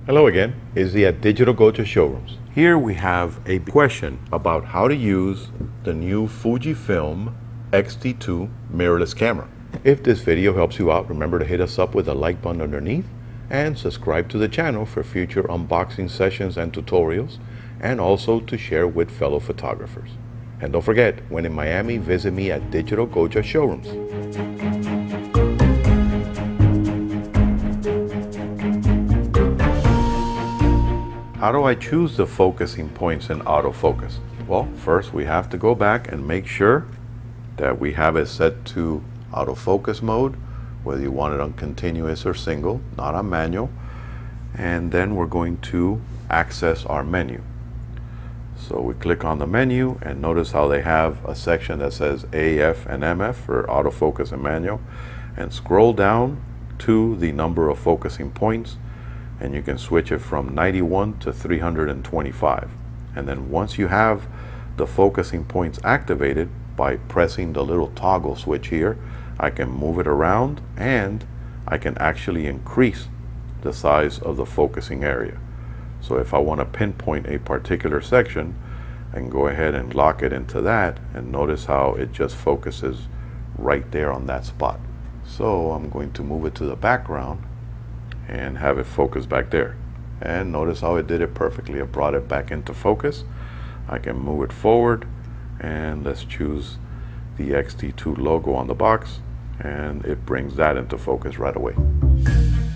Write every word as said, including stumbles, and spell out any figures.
Hello again, Izzy at Digital Goja Showrooms. Here we have a question about how to use the new Fujifilm X T two mirrorless camera. If this video helps you out, remember to hit us up with a like button underneath and subscribe to the channel for future unboxing sessions and tutorials, and also to share with fellow photographers. And don't forget, when in Miami, visit me at Digital Goja Showrooms. How do I choose the focusing points in autofocus? Well, first we have to go back and make sure that we have it set to autofocus mode, whether you want it on continuous or single, not on manual. And then we're going to access our menu. So we click on the menu and notice how they have a section that says A F and M F for autofocus and manual, and scroll down to the number of focusing points, and you can switch it from ninety-one to three hundred twenty-five. And then once you have the focusing points activated, by pressing the little toggle switch here, I can move it around and I can actually increase the size of the focusing area. So if I want to pinpoint a particular section, I can go ahead and lock it into that, and notice how it just focuses right there on that spot. So I'm going to move it to the background and have it focus back there. And notice how it did it perfectly. It brought it back into focus. I can move it forward, and let's choose the X T two logo on the box, and it brings that into focus right away.